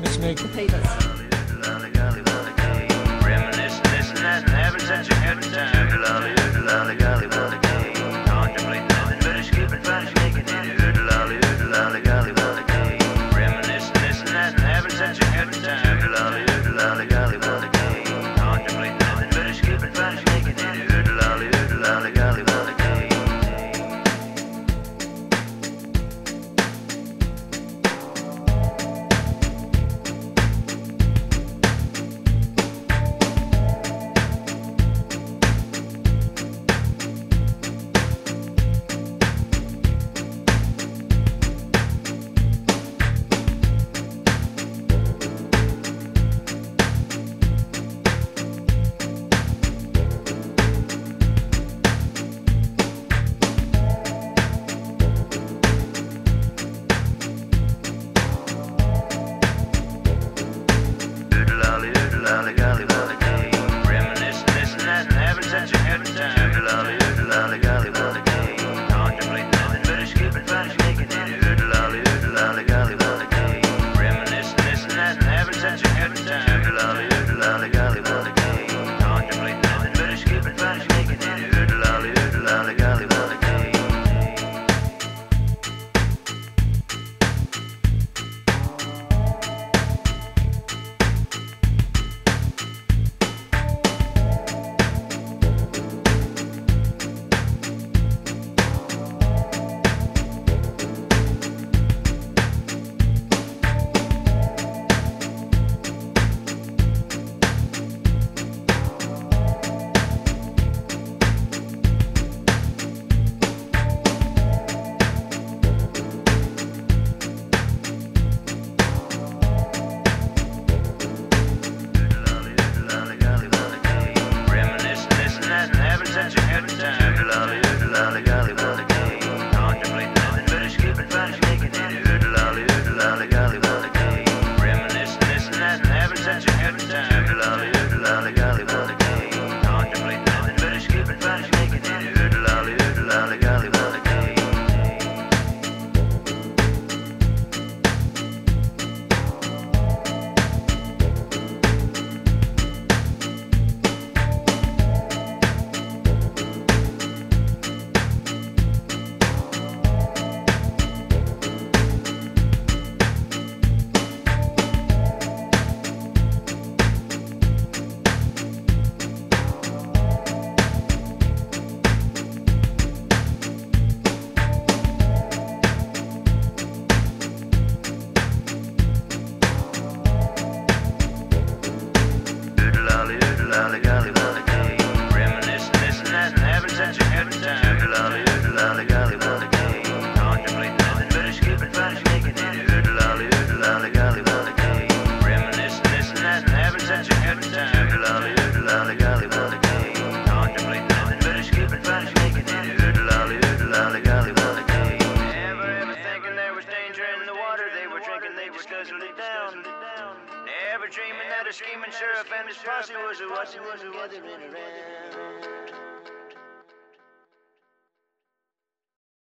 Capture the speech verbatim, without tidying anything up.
Smek. Papers. Reminiscing, listening, and having such a good time. Oodelally, oodelally, golly, what a game. Contemplate nothing but escaping, finding, making it. Oodelally, oodelally, golly, what a game. Reminiscing, listening, and having such a good time. Oodelally, oodelally, golly, what a game. Contemplate nothing but escaping, finding, making it. Oodelally, oodelally, golly, what a game. Oodelally, golly, what a game. Reminiscing, listening, and having such a good time. Oodelally, oodelally, golly, what a game. Contemplate nothing but escaping, finding, making it. Oodelally, oodelally, golly, what a game. Reminiscing, listening, and having such a good time. Oodelally, oodelally, golly, what a game. Contemplate nothing but escaping, finding, making it. Oodelally, oodelally, golly, what a game. Such a good time. Oodelally, oodelally, golly, what a game. Contemplate nothing but escaping, finding, making it. Oodelally, oodelally, golly, what a game. Reminiscing, listening, and having such a good time. Oodelally, oodelally, golly, what a game. Contemplate nothing but escaping, finding, making it. Oodelally, oodelally, golly, what a game. Oodelally, golly, what a game. Reminiscing, listening, and having such a good time. Oodelally, oodelally, golly, what a game. Contemplate nothing but escaping, finding, making it. Oodelally, oodelally, golly, what a game. Reminiscing, listening, and having such a good time. Oodelally, oodelally, golly, what a game. Contemplate nothing but escaping, finding, making it. Oodelally, oodelally, golly, what a game. Never ever thinking there was danger in the water they were drinking, they just guzzled it down. Never dreaming that a scheming sheriff and his posse was a watching them gathering around.